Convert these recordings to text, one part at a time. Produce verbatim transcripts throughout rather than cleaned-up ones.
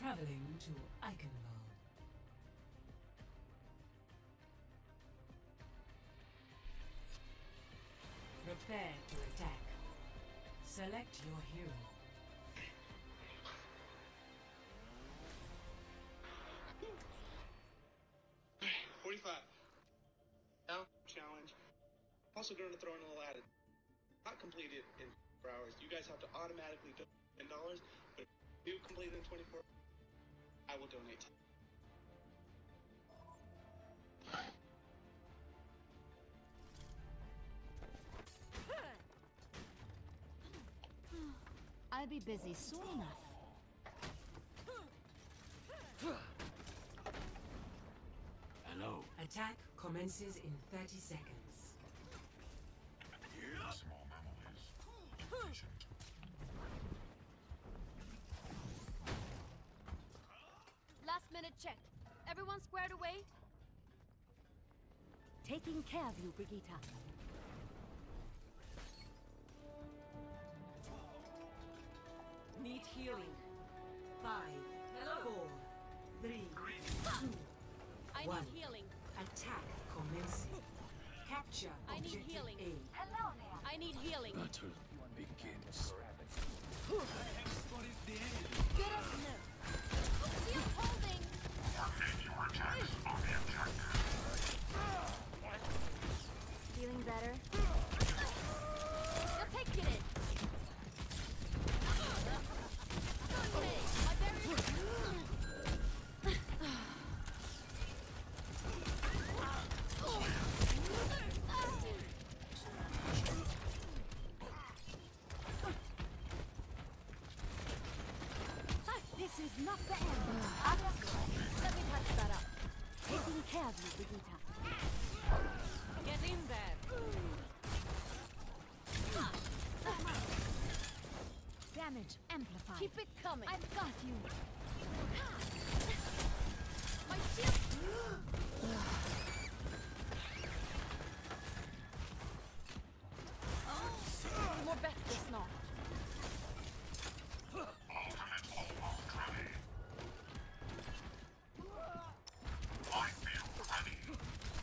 Traveling to Eichenwald. Prepare to attack. Select your hero. forty-five. Now, challenge. Also going to throw in a little added. Not completed in four hours. You guys have to automatically donate ten dollars, but if you complete it in twenty-four, I will donate. I'll be busy soon enough. Hello. Attack commences in thirty seconds. Small mammal is patient. Last minute check. Everyone squared away? Taking care of you, Brigitte. Need healing. Five, four, three, two, I one. need healing. Attack commencing. Capture I need objective healing. A. I need healing. Battle begins. Get us now. Shield holding. Coordinate your attacks on the objective. Feeling better? You're taking it. Okay, my barrier. This is not the end. Let me patch that up. Taking care of you, Brigitte. Get in there. Damage amplified. Keep it coming. I've got you. My shield. Oh, more bet this not. Ultimate almost ready. I feel ready.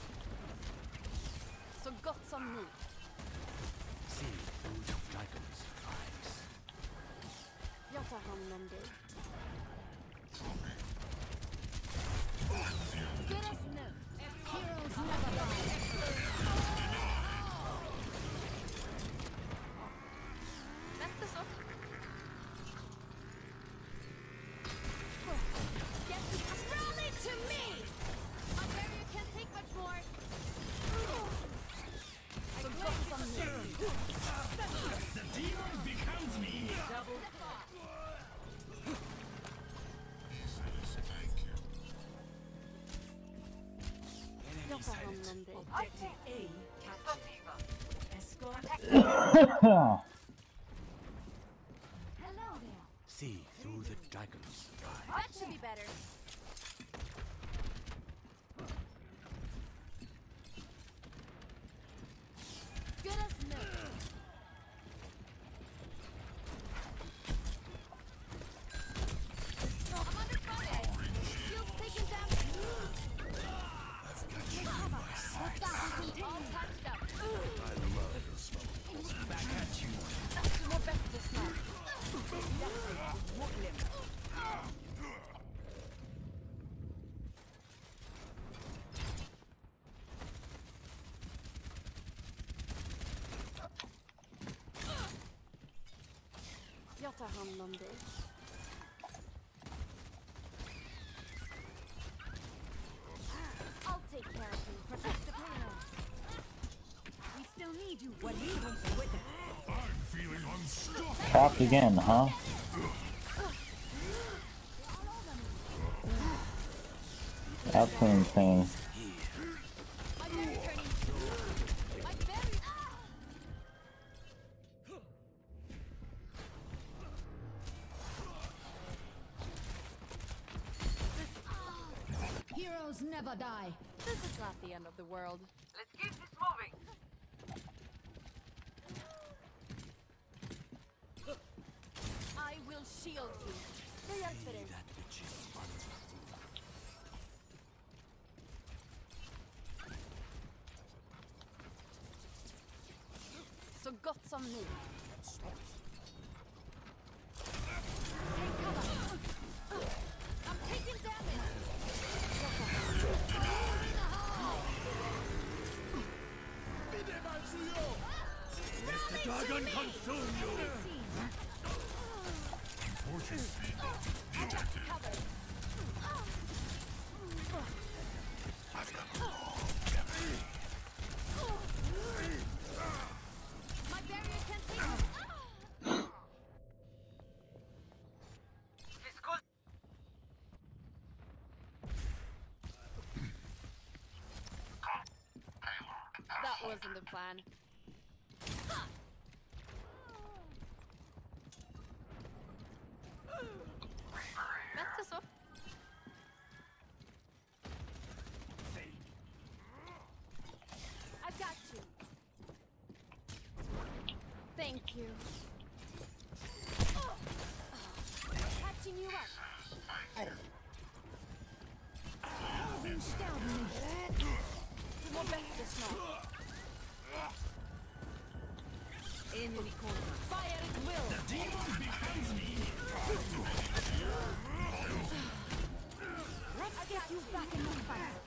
So got some meat. See through the dragon's eyes. Jag tar hand om dig. Get us now. Heroes never die. Vänta så. Get rally to me! My barrier can't take much more. So got some meat. The demon becomes me. Double He says thank you. Jag tar hand om dig. objective A captured. Escort. Hello there. See through the dragon's eyes. That should be better. Get us now. I'm under fire. Shield's taken damage. I've got you in my sight. All patched up. I love your smoke. Back at you. More better this now. Jag tar hand om dig. I'll take care of you. Protect the payload. We still need you. What he wants to witness. I'm feeling unstoppable. Trapped again, huh? That's insane. My berry turning. My berry. Ah! Heroes never die. This is not the end of the world. Let's keep this moving. I will shield you. Det hjälper dig. That which is som nu. Take cover. I'm taking damage. Let the dragon consume you! Unfortunately, detected. I've come along, Gabby. My barrier can't take it. That wasn't the plan. Vänta så. I got you. Thank you. Catching you up. Du mår bättre snart. Enemy corner. Fire at will. Let's get you back in the fight.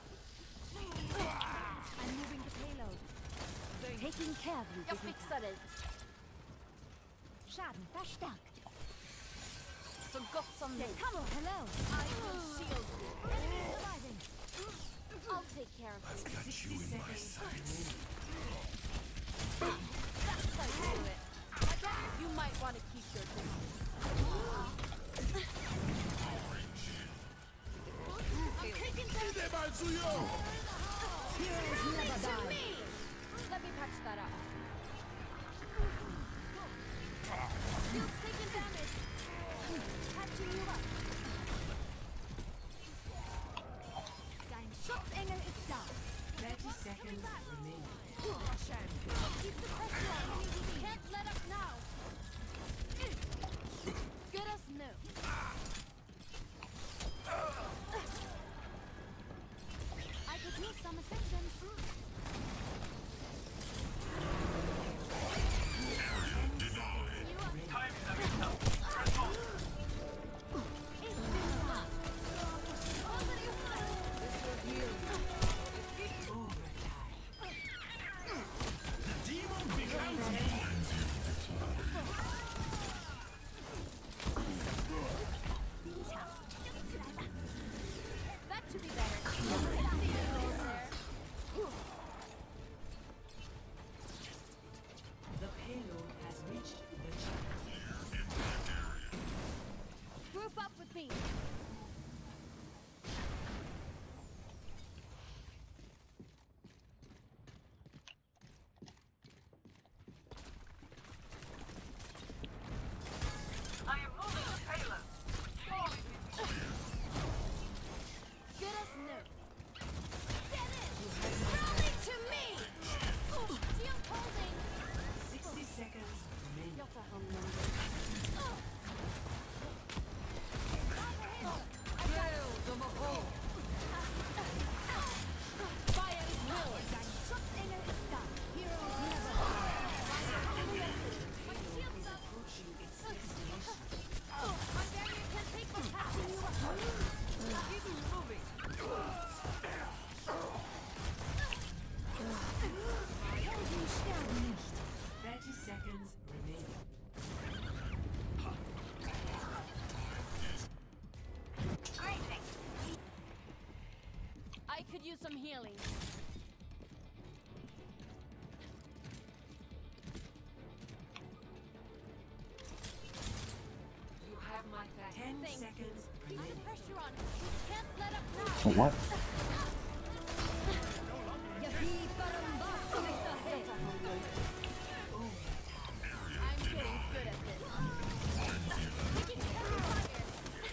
I'm moving the payload. Taking care of you. Jag fixar det. Schaden förstärkt. Så gott som nu. Come on, hello. I will shield you. Enemy surviving. I'll take care of you. I've got you in my sights. That's how you do it. Again, you might want to keep your distance. I'm taking damage. Heroes never die. Me. Let me patch that up. You're taking damage. Patching you up. Dein Schutzengel ist da. thirty seconds remaining. Keep the pressure on. Can't let up now. Good as new. I could use some assistance. That should be better. The payload has reached the channel. Group up with me. I am moving the payload. Good as new. Get in! Rally to me! Shield holding! sixty seconds remaining. Jag tar hand om dig. Fire is will! Schutzengel ist da. Heroes never die. My shield's up. Approaching its destination. My barrier can't take the catching you up. Keep moving. Helden sterben nicht. thirty seconds remaining. I could use some healing. You have my back. Ten Thank you. seconds Keep the remaining. pressure on. You can't let up now. What? I'm getting good at this. Taking heavy fire.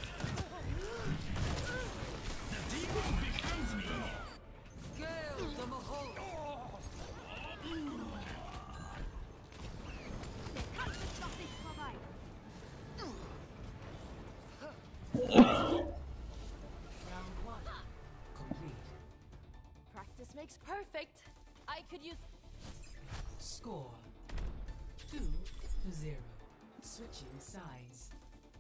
Der Kampf ist noch nicht vorbei. Round one complete. Practice makes perfect. I could use Score two Switching sides.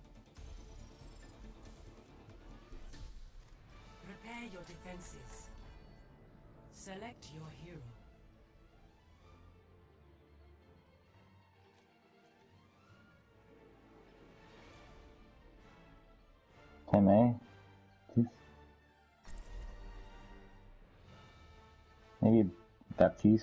Prepare your defenses. Select your hero. Can I? Maybe Baptiste.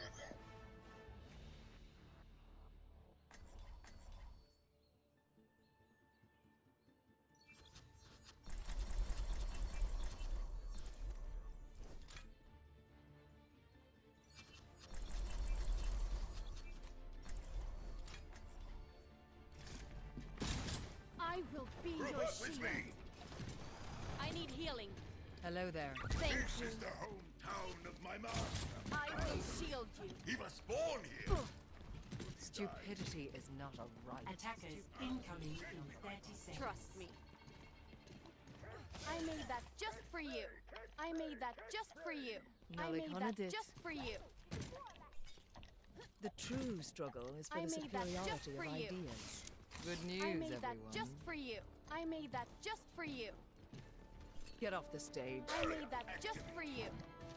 I will be Group your up with shield. me. I need healing. Hello there. Thank This you. is the hometown of my master. I will shield you. He was born here. Stupidity is not a right. Attackers incoming in thirty seconds. Trust me. I made that just for you. I made that just for you. I Nolly made that Conadit. just for you. The true struggle is for I the made that just superiority of for you. ideas. Good news, I made everyone. that just for you. I made that just for you. Get off the stage. I made that just for you.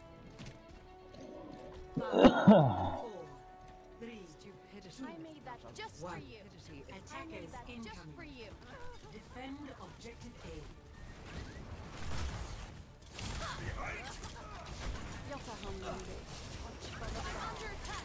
Four, three, Stupidity. I made that just for One. you. Stupidity is I attackers made that just for incoming. you. Defend objective A. Jota hamnade. I'm under attack.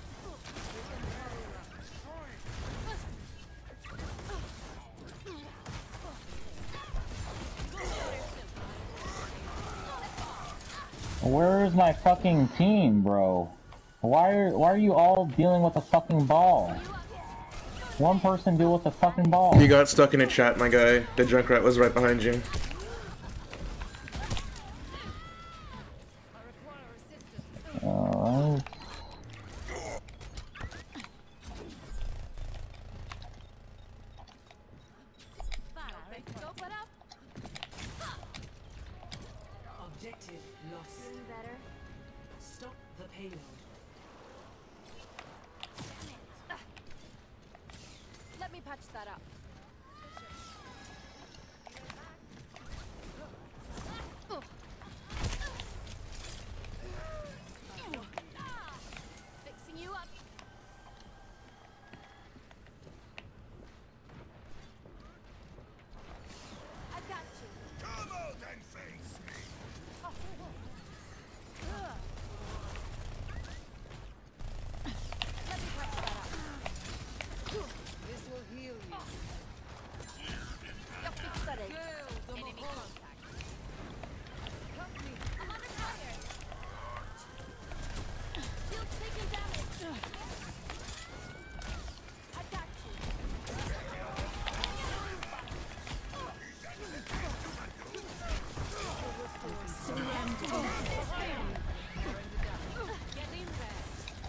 Where's my fucking team, bro? Why are why are you all dealing with the fucking ball? One person deal with the fucking ball. You got stuck in a chat, my guy. The Junkrat was right behind you. Alright. What up? Objective lost. Feeling better? Stop the payload. Let me patch that up. Fixing you up. I got you. Come out and face me. Let me patch that up. This will heal you. Jag fixar dig. Enemy contact. I'm under fire. Shield's taking damage. I got you. Get in there.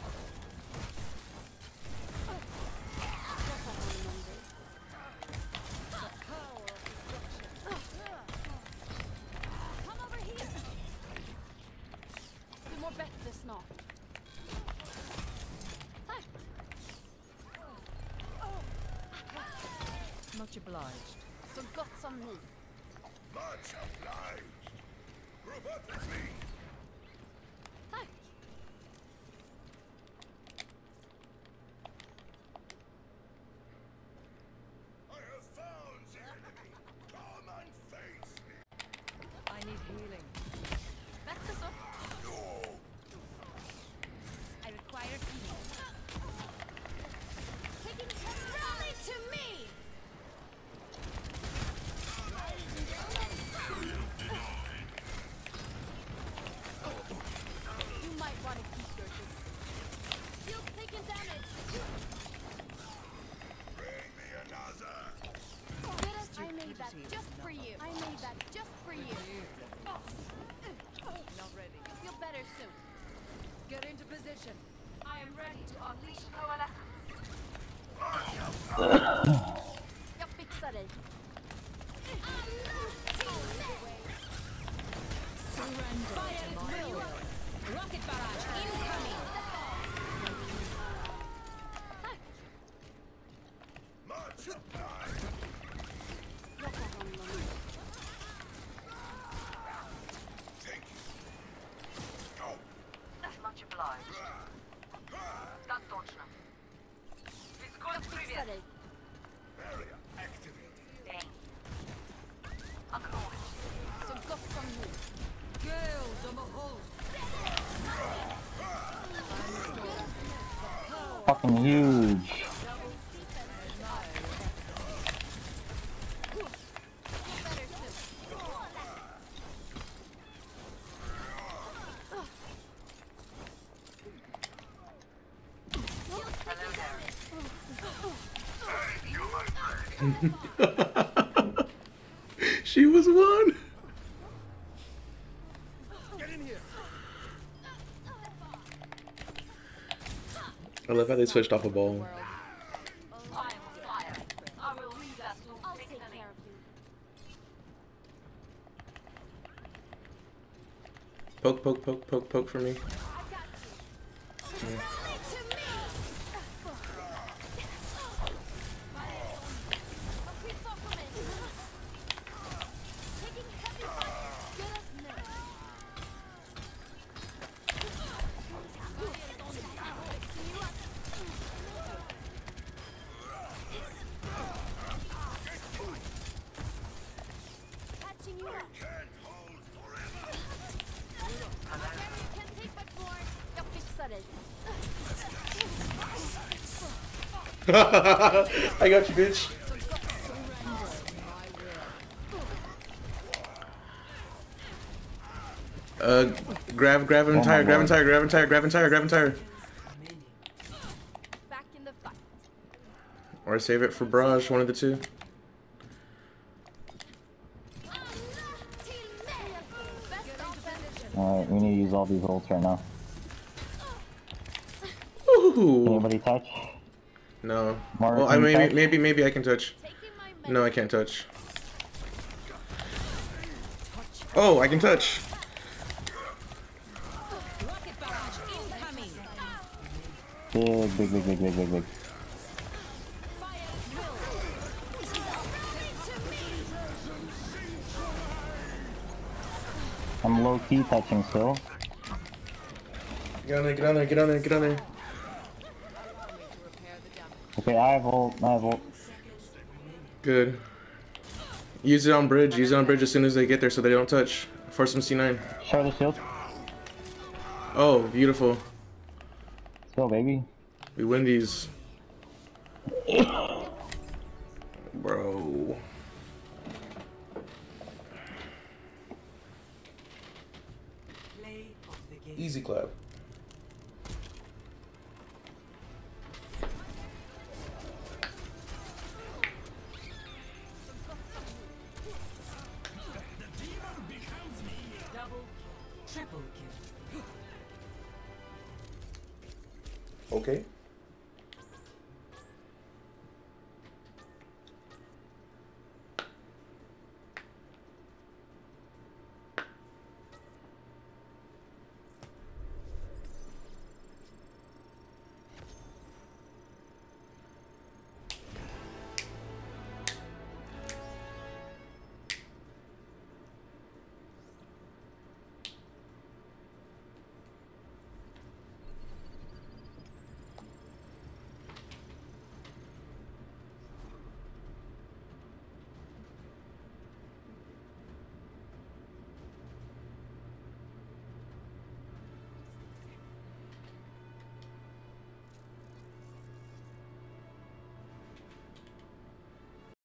Come over here. Du mår bättre snart. Tack. Much obliged. Så gott som ni. Much obliged. Group up with me. Tack. I have found the enemy. Come and face me. I need healing. Bättre så. No. I require healing. Taking rally to me. You might want to keep your distance. Shield taking damage. Bring me another. I made that just for you. I made that just for you. Not ready. You'll feel better soon. Get into position. I am ready to unleash coalescence. Jag fixar dig. Fire at will. Rocket barrage incoming. Much obliged. fucking huge. She was one. Get in here. I love how they switched off a ball. I am fire. I will lead us to I'll take victory. care of you. Poke, poke, poke, poke, poke for me. I got you. Yeah. Catching you up. Can't hold forever. Can take much more. Jag fixar dig. I got you, bitch. Uh, grab, grab him Oh my entire, grab lord. entire, grab entire, grab entire, grab entire. Back in the fight. Or save it for Barrage, one of the two. Alright, we need to use all these ults right now. Ooh. Anybody touch? No. Mark, Well, I can you maybe, touch? maybe, maybe I can touch. Taking my No, I can't touch. Oh, I can touch. Rocket barrage incoming. Big, big, big, big, big, big, big. I'm low key touching still. Get on there, get on there, get on there, get on there. Okay, I have ult, I have ult. Good. Use it on bridge, use it on bridge as soon as they get there so they don't touch. Force them C nine. Show the shield. Oh, beautiful. Let's go, baby. We win these. Bro. Play of the game. Easy clap. Double kill. Triple kill. Okay.